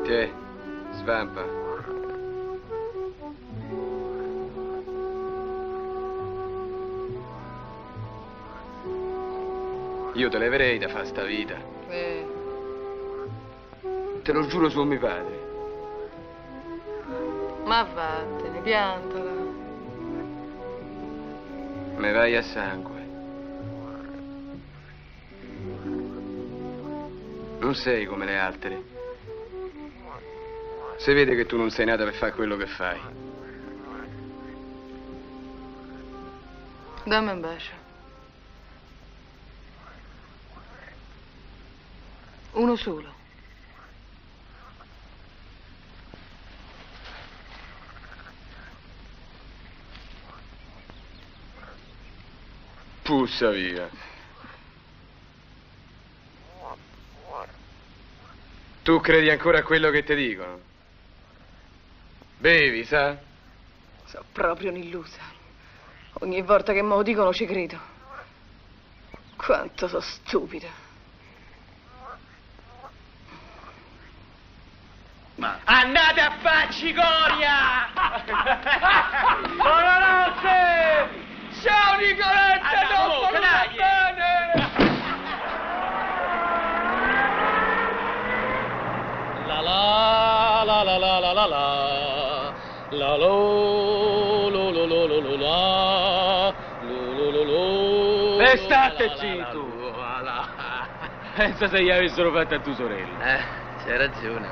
Tiè, svampa. Io te leverei da fare sta vita. Te lo giuro su mio padre. Ma vattene, piantala. Me vai a sangue. Non sei come le altre. Si vede che tu non sei nata per fare quello che fai. Dammi un bacio. Uno solo. Puzza via. Tu credi ancora a quello che ti dicono? Bevi, sa? Sono proprio un'illusa. Ogni volta che me lo dicono ci credo. Quanto sono stupida. Ma andate a farci coria! Buonanotte! Ciao Nicoletta, dopo bene! La la la la la la la la la lo lo lo lo lo lo la lo lo lo. E state zitto! Pensa se gli avessero fatto a tua sorella. C'hai ragione.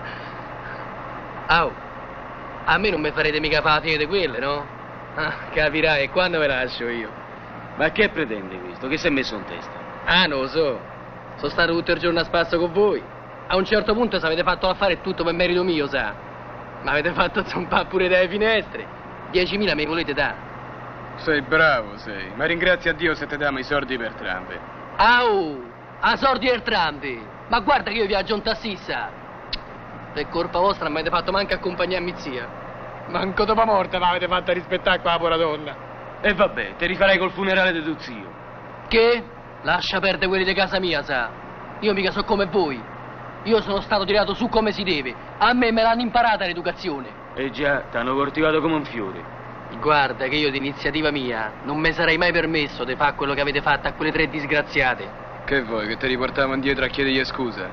Au, a me non mi farete mica fare la fine di quelle, no? Capirai, e quando me la lascio io? Ma che pretende questo? Che si è messo in testa? Ah, non lo so. Sono stato tutto il giorno a spasso con voi. A un certo punto, se avete fatto l'affare, è tutto per merito mio, sa? Ma avete fatto zompare pure dalle finestre. 10.000 me volete dare? Sei bravo, sei. Ma ringrazia Dio se ti diamo i soldi per trampe. Au, a sordi del trampe. Ma guarda che io viaggio in tassissa. Per colpa vostra non mi avete fatto manco accompagnarmi zia. Manco dopo morte ma avete fatto rispettare quella povera donna. E vabbè, te rifarai col funerale di tuo zio. Che? Lascia perdere quelli di casa mia, sa? Io mica so come voi. Io sono stato tirato su come si deve. A me l'hanno imparata l'educazione. E già, t'hanno coltivato come un fiore. Guarda che io d'iniziativa mia non mi sarei mai permesso di fare quello che avete fatto a quelle 3 disgraziate. Che vuoi, che ti riportiamo indietro a chiedergli scusa?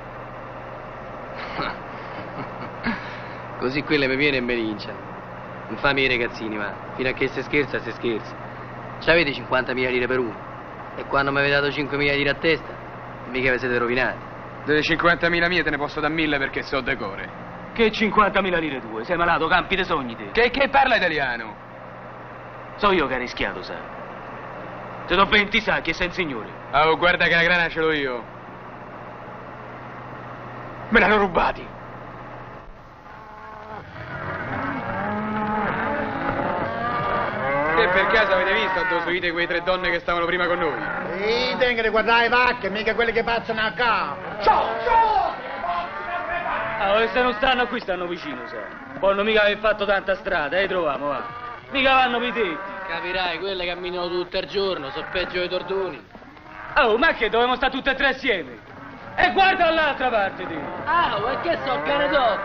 Così quelle mi viene e mi linciano. Non fammi i ragazzini, ma fino a che si scherza, si scherza. C'avete 50.000 lire per uno. E quando mi avete dato 5.000 lire a testa, mica vi siete rovinati. Delle 50.000 mie te ne posso dar 1.000 perché so decore. Che 50.000 lire tue? Sei malato, campi dei sogni te. Che parla italiano? So io che hai rischiato, sai. Te do 20 sacchi e sei un signore. Oh, guarda che la grana ce l'ho io. Me l'hanno rubati. Che per caso avete visto addosso ite quei 3 donne che stavano prima con noi? Sì, tengo di guardare le vacche, mica quelle che passano a capo. Ciao! E se non stanno qui, stanno vicino, sai. Poi non mica aver fatto tanta strada, troviamo, va. Mica vanno per i tetti. Capirai, quelle camminano tutto il giorno, sono peggio dei tordoni. Oh, ma che dobbiamo stare tutte e 3 assieme? E guarda dall'altra parte, te. Ah, e che so, Canedox?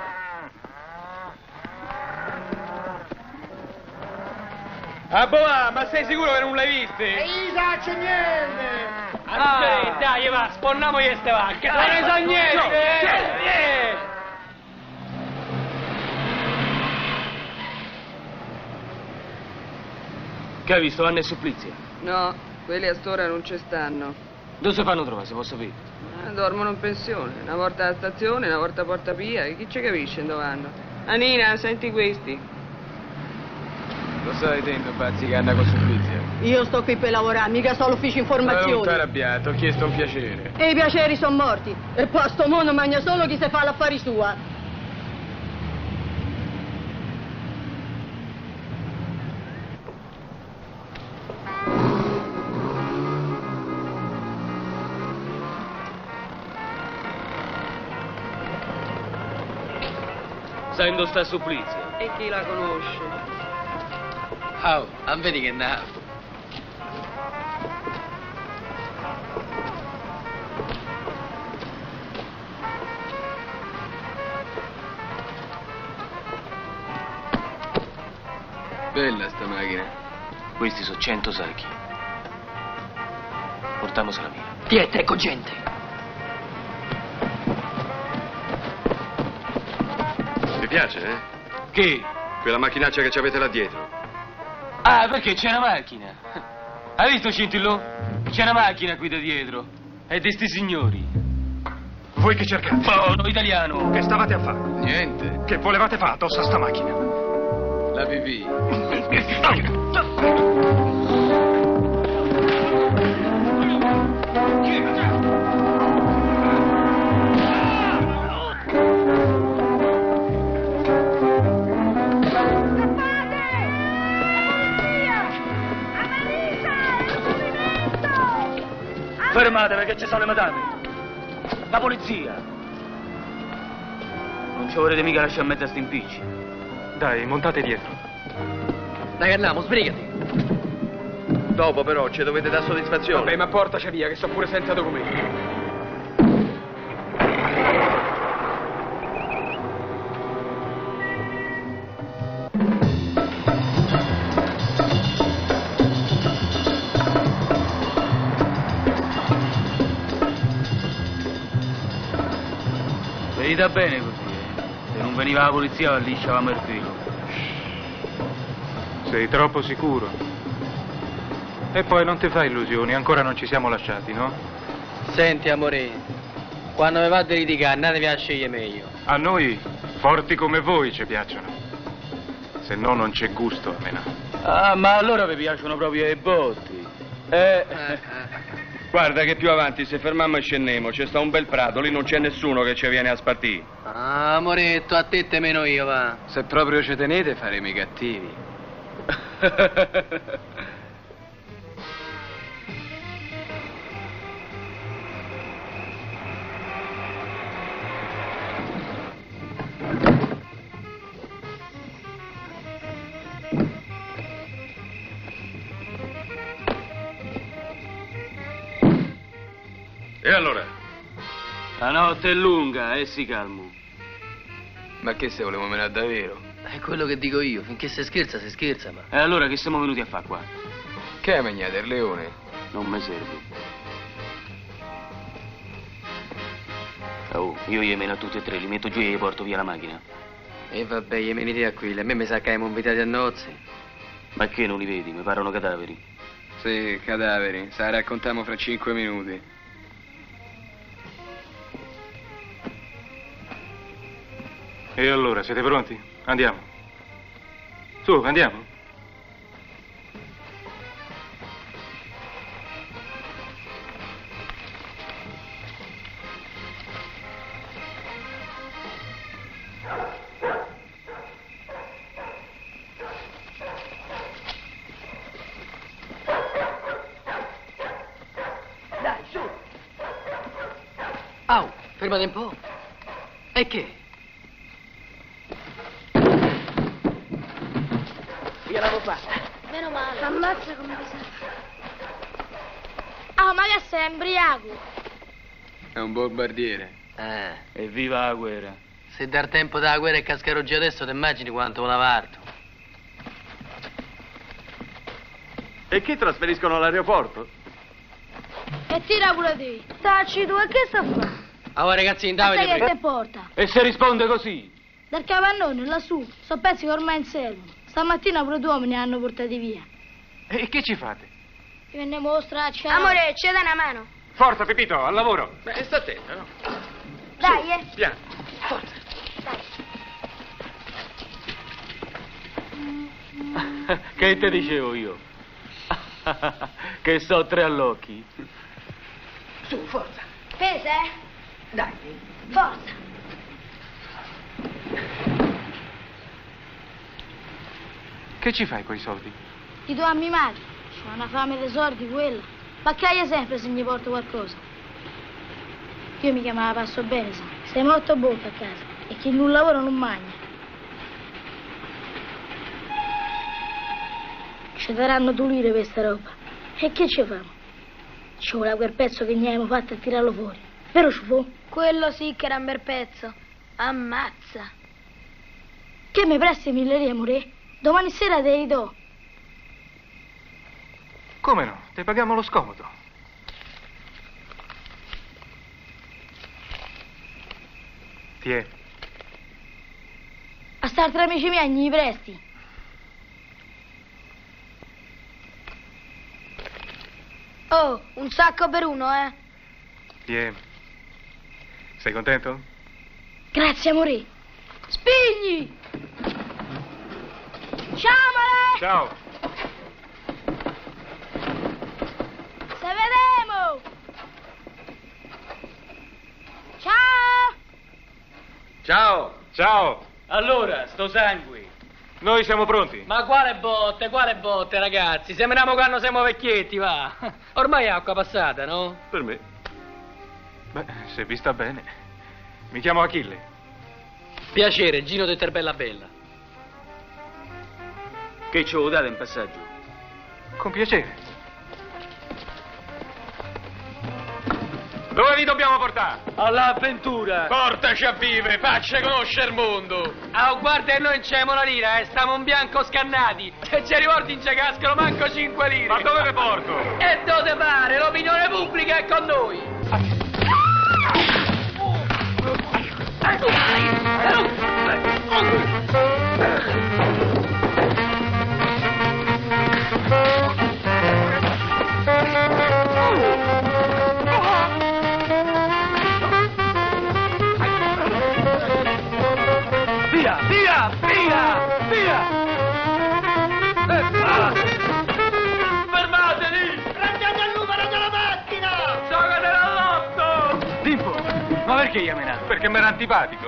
Ah, boh, ma sei sicuro che non l'hai viste? Io faccio niente! Dai, va, sponniamogli queste vacche. Non ne so niente! Che hai visto, Anna e Supplizia? No, quelli a st'ora non ci stanno. Dove si fanno trovare, se posso vedere? Dormono in pensione. Una volta alla stazione, una volta a Porta Pia. E chi ci capisce dove vanno? Anina, senti questi. Lo stai vedendo, Pazzi, che anda con Supplizia? Io sto qui per lavorare, mica solo ufficio Non ti informazioni. arrabbiato, ho chiesto un piacere. E i piaceri sono morti. E poi a sto mondo mangia solo chi se fa l'affari sua. Sai dove sta Supplizia? E chi la conosce? Oh, non vedi che nato. Bella sta macchina. Questi sono 100 sacchi. Portamosela via. Tiete, ecco gente. Mi piace, eh? Che? Quella macchinaccia che ci avete là dietro. Ah, perché c'è una macchina. Hai visto, Cintillo? C'è una macchina qui da dietro. È di sti signori. Voi che cercate? Buono italiano. Che stavate a fare? Niente. Che volevate fare addosso a sta macchina? La pipì. Fermate perché ci sono le madame. La polizia. Non ci vorrete mica lasciare in mezzo a sti impicci. Dai, montate dietro. Dai, Carnamo, sbrigati. Dopo però ci dovete dare soddisfazione. Vabbè, ma portaci via, che sto pure senza documenti. Venite bene così, Se non veniva la polizia lisciavamo il filo. Sei troppo sicuro. E poi non ti fai illusioni, ancora non ci siamo lasciati, no? Senti, amore, quando mi va di litigare, andatevi a scegliere meglio. A noi, forti come voi, ci piacciono. Se no non c'è gusto a menare. Ah, ma allora vi piacciono proprio i botti. Guarda che più avanti se fermiamo e scendemo, c'è sta un bel prato, lì non c'è nessuno che ci viene a spartire. Ah, amoretto, a te meno io, va. Se proprio ci tenete faremo i cattivi. E allora? La notte è lunga, si calmo. Ma che se volevo menare davvero? È quello che dico io, finché si scherza, ma... E allora che siamo venuti a fare qua? Che hai mangiato, il leone? Non mi serve. Oh, io gli meno a tutti e tre, li metto giù e gli porto via la macchina. E vabbè, gli venite a qui, a me mi sa che abbiamo invitati a nozze. Ma che non li vedi? Mi parlano cadaveri. Sì, cadaveri. Se la raccontiamo fra 5 minuti. E allora, siete pronti? Andiamo. Su, andiamo. Dai, su. Au, fermate un po'. E che? Gliel'avevo fatta. Meno male. Ammazza come mi sa. Ah, ma che sei embriaco? È un bombardiere. Evviva la guerra. Se dar tempo dalla guerra e cascare già adesso, ti immagini quanto lo lavarto. E chi trasferiscono all'aeroporto? E tira pure te. Tacci tu, e che sta a fare? Allora ragazzi, Sai che Davide, te porta? E se risponde così? Dal capannone, lassù, so pezzi che ormai in servono. Stamattina pure 2 uomini hanno portati via. E che ci fate? Ti venniamo a straccia. Amore, ci dai una mano? Forza, Pepito, al lavoro. Beh, sta attento, no? Dai, Piano. Forza. Dai. Che te dicevo io? Che so 3 all'occhi. Su, forza. Pesa, Dai. Forza. Che ci fai coi soldi? Ti do a mia madre. C'ho una fame di soldi quella. Ma caglia sempre se mi porto qualcosa. Io mi chiamava Passo Bene, sai. Sei morto bocca a casa. E chi non lavora non mangia. Ci daranno 2 lire per sta roba. E che ci famo? Ci vuole quel pezzo che ne abbiamo fatto a tirarlo fuori. Vero ci fu? Quello sì che era un bel pezzo. Ammazza. Che mi presti 1000 lire, amore? Domani sera te li do. Come no? Te paghiamo lo scomodo. Tiè. A star tra amici miei gli presti. Oh, un sacco per uno, eh? Tiè. Sei contento? Grazie, amore. Spigli! Ciao, amore! Ciao. Se vedemo! Ciao! Ciao! Ciao. Allora, sto sangue. Noi siamo pronti. Ma quale botte, ragazzi? Sembriamo quando siamo vecchietti, va. Ormai è acqua passata, no? Per me. Beh, se vi sta bene. Mi chiamo Achille. Piacere, Gino de Terbella Bella. Che ce lo date in passaggio? Con piacere. Dove vi dobbiamo portare? All'avventura. Portaci a vive, faccia conoscere il mondo! Ah, guarda, noi non c'è una lira, stiamo un bianco scannati. Se ci ricordi, non ci cascano manco 5 lire. Ma dove vi porto? E dove pare, l'opinione pubblica è con noi. Via, via, via, via! Fermatevi! Prendete il numero della macchina! Giocate all'otto! Dimpo, ma perché io me ne? Perché mi era antipatico.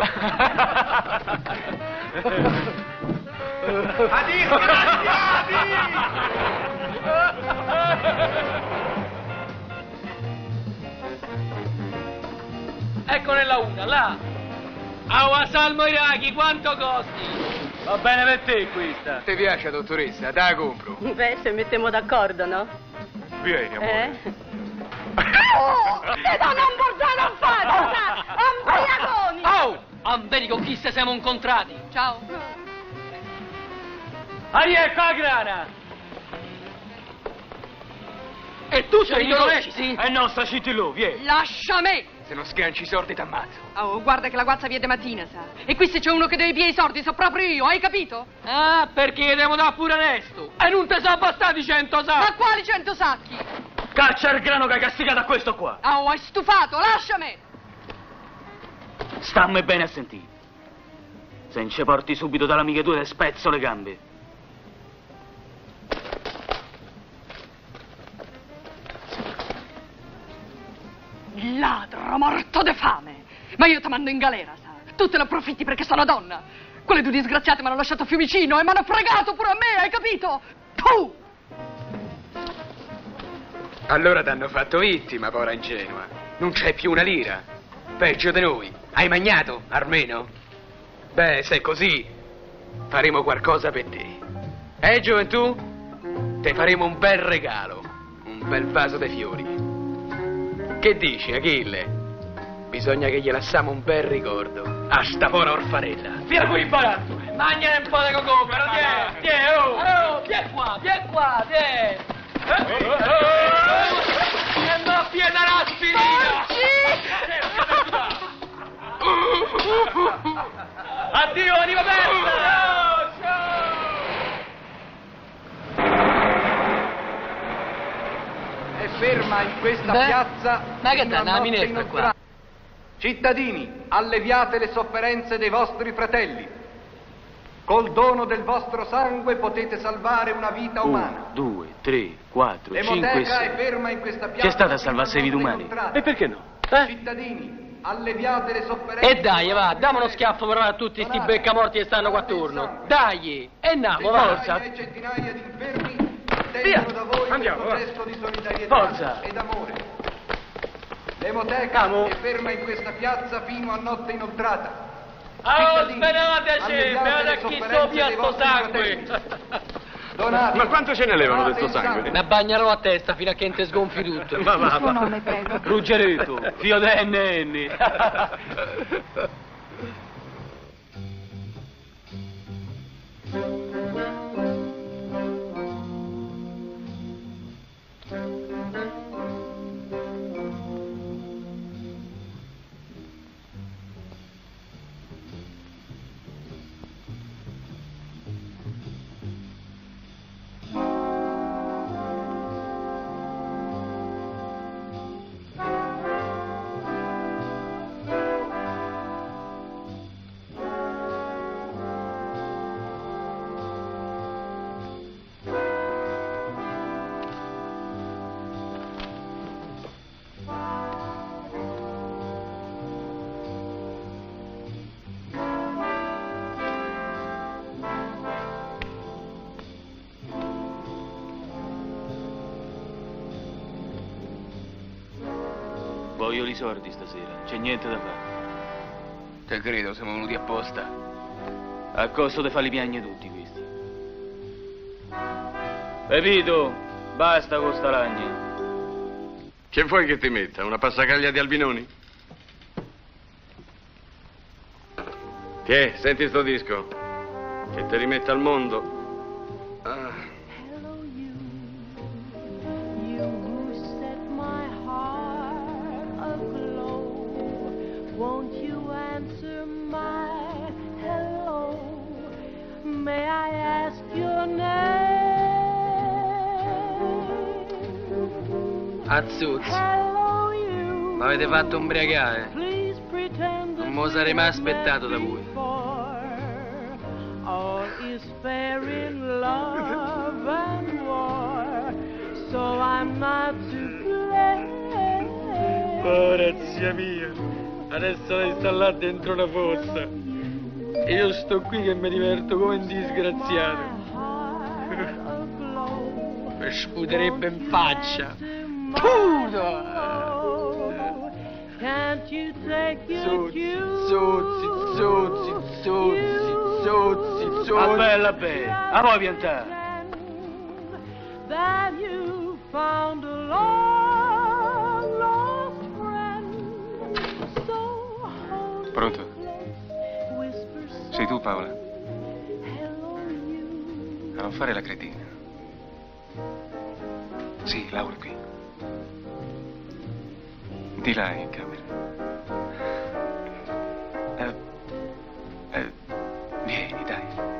A disgraziati! Ecco nella una, là! Aua Salmo Iraqi, quanto costi? Va bene per te questa. Ti piace, dottoressa? Te la compro. Beh, se mettiamo d'accordo, no? Vieni, amore. E non portare a fare, ambriaconi! Oh! Amberi con chi se siamo incontrati. Ciao. Ecco la grana! E tu sei mi conosci, sì? E no, sta cittilo, vieni. Lascia me! Se non sganci i sordi t'ammazzo. Oh, guarda che la guazza via de mattina, sa. E qui se c'è uno che deve via i soldi, so proprio io, hai capito? Ah, perché devo dare pure resto. E non te sono bastati 100 sacchi. Ma quali 100 sacchi? Caccia il grano che hai castigato a questo qua. Oh, hai stufato, lasciami! Stammi bene a sentire. Se non ci porti subito dall'amica tua te spezzo le gambe. Ladro, morto de fame! Ma io ti mando in galera, sa. Tu te ne approfitti perché sono donna. Quelle due disgraziate mi hanno lasciato Fiumicino e mi hanno fregato pure a me, hai capito? Tu! Allora t'hanno fatto vittima, povera ingenua. Non c'è più una lira. Peggio di noi. Hai magnato, Armeno? Beh, se è così, faremo qualcosa per te. Gioventù? Te faremo un bel regalo. Un bel vaso di fiori. Che dici, Achille? Bisogna che gli lasciamo un bel ricordo a sta povera orfanella. Vieni qui, baratto. Mangia un po' di cocò, però tieni, oh. Oh, vieni qua, tieni. E ma piena l'aspirina. Addio, anima persa. Ciao. È ferma in questa piazza. Ma che fino dà, a una notte minestra inoltrata. qua? Cittadini, alleviate le sofferenze dei vostri fratelli. Col dono del vostro sangue potete salvare una vita umana. 1, 2, 3, 4, 5, L'emoteca 6. è ferma in questa piazza. C'è stata a fino salvarsi le vite notte umane. inoltrata. E perché no? Cittadini, alleviate le sofferenze. E dai, va, dammi uno schiaffo per a tutti sti beccamorti che stanno qua attorno. Dai, e andiamo, forza. E centinaia di infermi attendono da voi andiamo, questo va. gesto di solidarietà Forza. ed amore. L'emoteca è ferma in questa piazza fino a notte inoltrata. Oh, Cittadini, sperate, alleviate le a chi sofferenze sopia dei sto vostri sangue. fratelli. Donate, Ma quanto ce ne levano donate di sto il sangue? Ne bagnerò a testa fino a che non te sgonfi tutto. Va. Suo nome, prego. Ruggeretto, figlio di Nenni. Voglio i sordi stasera, c'è niente da fare. Te credo, siamo venuti apposta. A costo di farli piagne tutti questi. Pepito, basta con sta lagna. Che vuoi che ti metta? Una passacaglia di albinoni? Tiè, senti sto disco. Che ti rimetta al mondo. Ah. May I ask your name? Azzuzzi, Hello you. mi avete fatto ubriacare. Please pretend Non me lo sarei mai aspettato da voi. All is fair in love and war, so I'm not to blame. Ora, zia mia, adesso lei sta là dentro una fossa. E io sto qui che mi diverto come un disgraziato. Mi sputerebbe in faccia. Puto! Can't you take your Zozzi, zozzi, zozzi, zozzi, zozzi. La bella, a voi piantare. That you found a long lost friend. So hold Pronto? Sei tu, Paola? A non fare la cretina. Sì, Laura è qui. Di là in camera. Vieni, dai.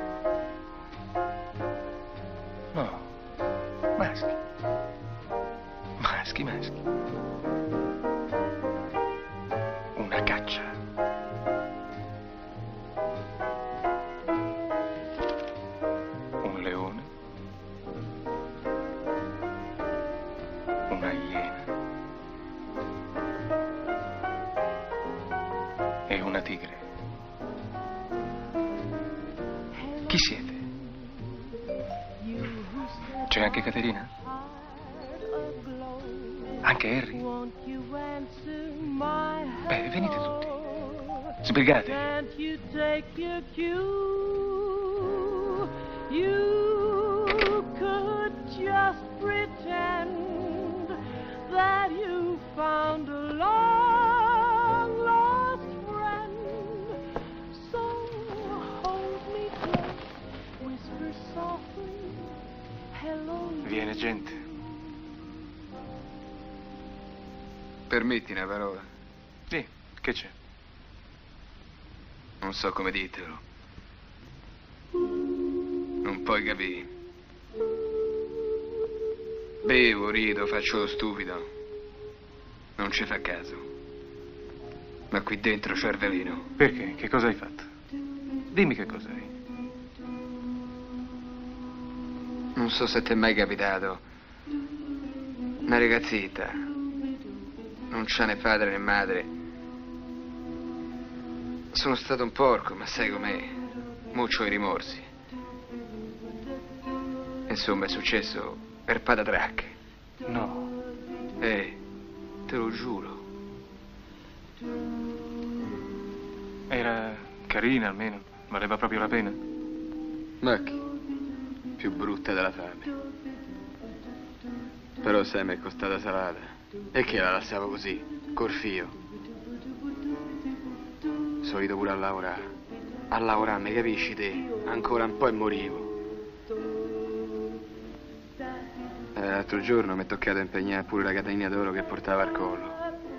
No. Maschi. Maschi, maschi. Una caccia. Un leone. Una iena. E una tigre. Chi siete? C'è anche Caterina? Anche Harry? Beh, venite tutti. Sbrigatevi. Can't you take your cue? You could just pretend that you found a long lost friend. So hold me close, whisper softly, hello. Viene gente. Permetti una parola? Sì, che c'è? Non so come dirtelo. Non puoi capire. Bevo, rido, faccio lo stupido. Non ci fa caso. Ma qui dentro c'è il veleno. Perché? Che cosa hai fatto? Dimmi che cos'hai. Non so se ti è mai capitato. Una ragazzetta. Non c'ha né padre né madre. Sono stato un porco, ma sai com'è? Mo' c'ho i rimorsi. Insomma, è successo per patatracche. No. Te lo giuro. Era carina almeno. Valeva proprio la pena. Ma che? Più brutta della fame. Però sai, mi è costata salata. E che la lasciavo così, col fio. Solito pure a lavorare. A lavorare, mi capisci te? Ancora un po' e morivo. L'altro giorno mi è toccato impegnare pure la catenina d'oro che portava al collo.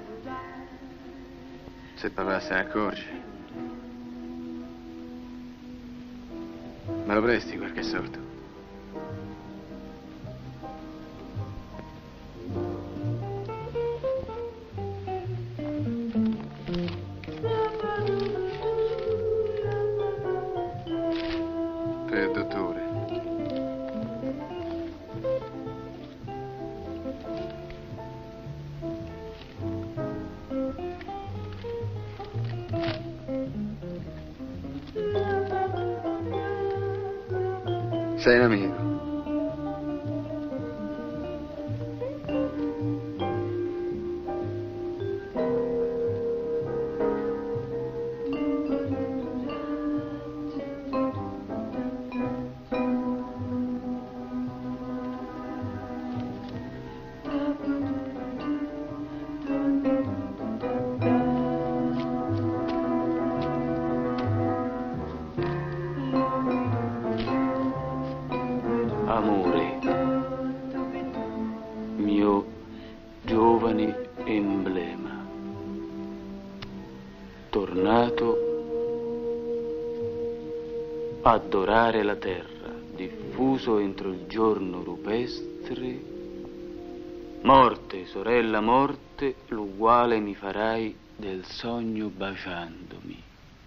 Se papà se ne accorge. Me lo presti qualche sorto? Per il dottore. Sei un amico. amore, mio giovane emblema, tornato a adorare la terra, diffuso entro il giorno rupestre, morte, sorella morte, l'uguale mi farai del sogno baciandomi.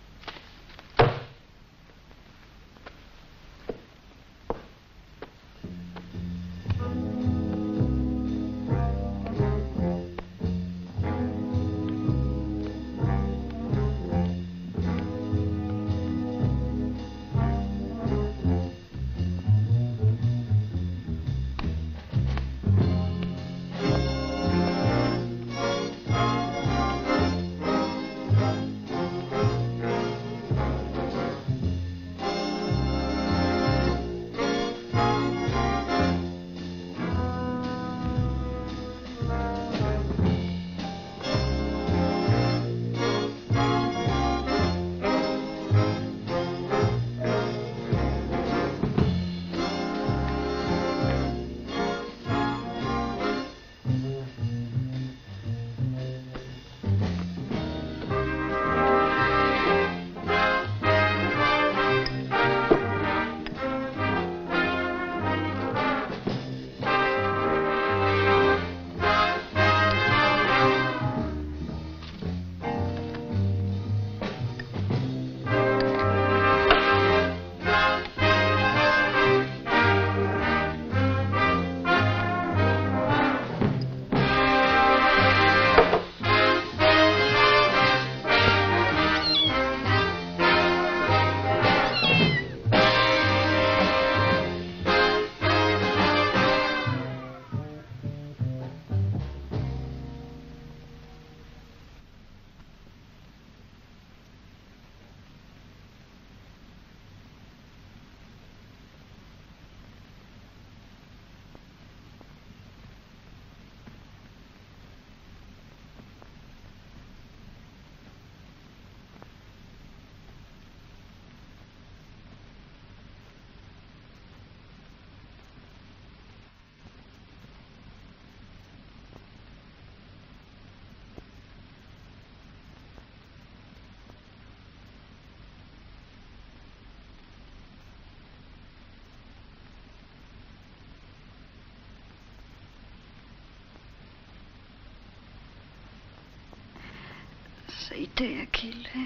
Sei te, Achille.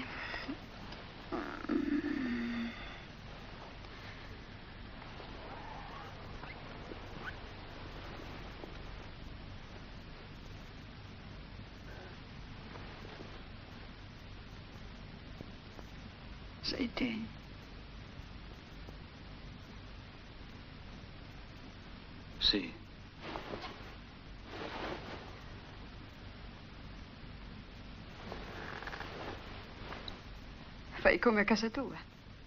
Sei te. Sì. Fai come a casa tua.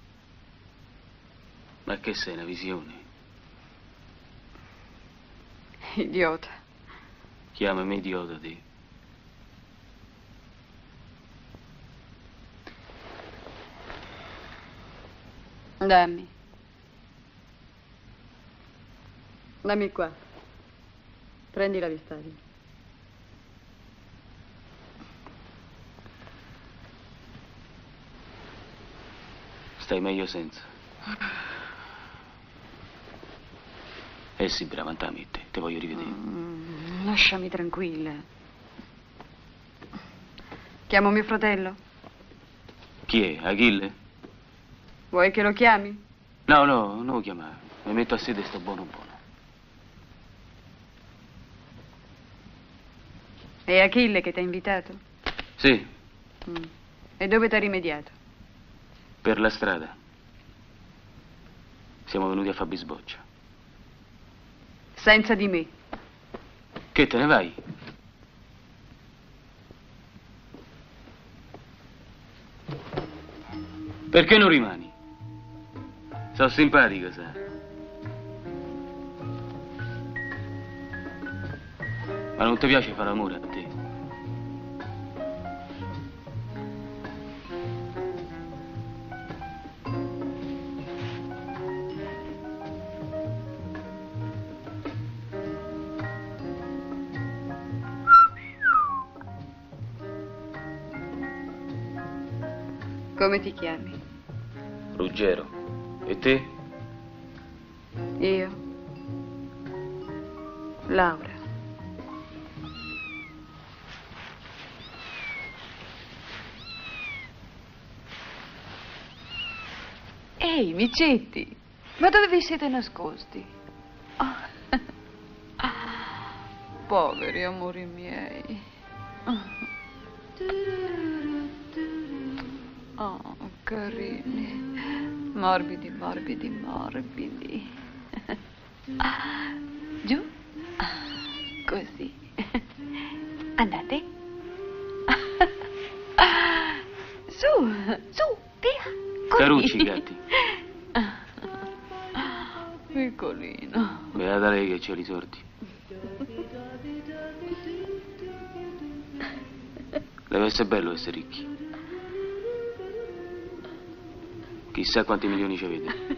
Ma che sei, una visione? Idiota. Chiamami idiota, te. Dammi. Dammi qua. Prendi la vestaglia. Stai meglio senza. Sì, brava, andami te voglio rivedere. Lasciami tranquilla. Chiamo mio fratello? Chi è? Achille? Vuoi che lo chiami? No, non lo chiamare. Mi metto a sedere e sto buono. È Achille che ti ha invitato? Sì. E dove ti ha rimediato? Per la strada. Siamo venuti a fare bisboccia. Senza di me. Che te ne vai? Perché non rimani? Sono simpatico, sai. Ma non ti piace fare l'amore a te? Come ti chiami? Ruggero. E te? Io? Laura. Ehi, micetti, ma dove vi siete nascosti? Poveri amori miei. Oh, carini. Morbidi, morbidi, morbidi. Giù. Così. Andate. Su, su, via. Così. Carucci, gatti. Piccolino. Beata lei che c'ha i sordi. Deve essere bello essere ricchi. Chissà quanti milioni ci avete.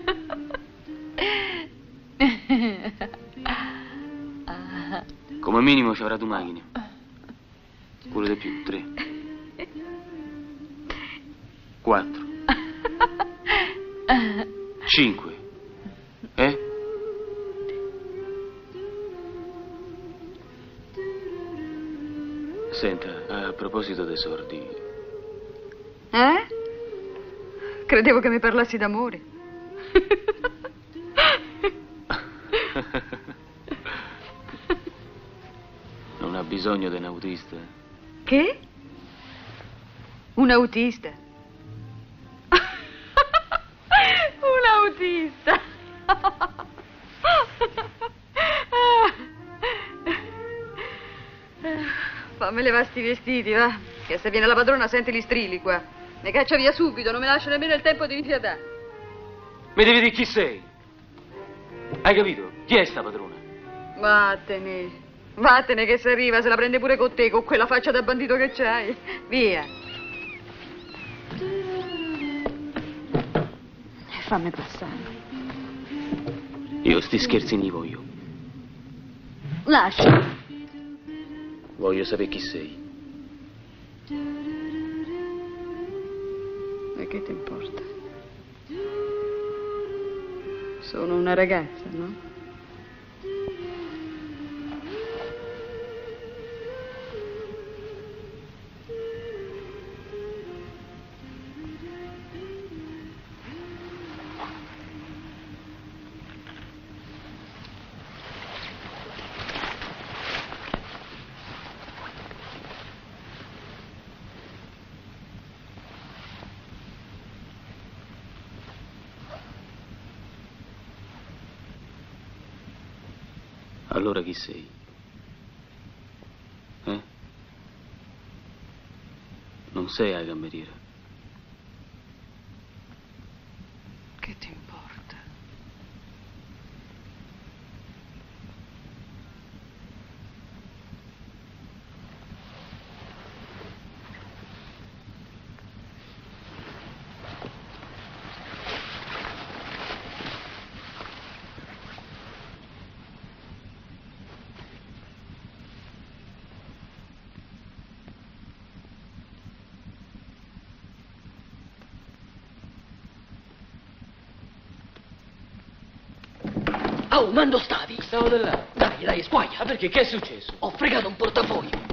Come minimo ci avrà 2 macchine. Pure di più, 3. 4. 5. Senta, a proposito dei sordi... Credevo che mi parlassi d'amore. Non ha bisogno di un autista? Che? Un autista? Un autista! Fammi levare sti vestiti, va? Che se viene la padrona sente gli strilli qua. Mi caccia via subito, non mi lascia nemmeno il tempo di rifiatare. Mi devi dire chi sei. Hai capito? Chi è sta padrona? Vattene. Vattene che se arriva se la prende pure con te, con quella faccia da bandito che c'hai. Via. Fammi passare. Io sti scherzi ne voglio. Lascia. Voglio sapere chi sei. E che ti importa? Sono una ragazza, no? Allora chi sei? Non sei la cameriera? Che ti importa? Oh, ma dove stavi? Stavo da là. Dai, squaglia. Ma perché? Che è successo? Ho fregato un portafoglio.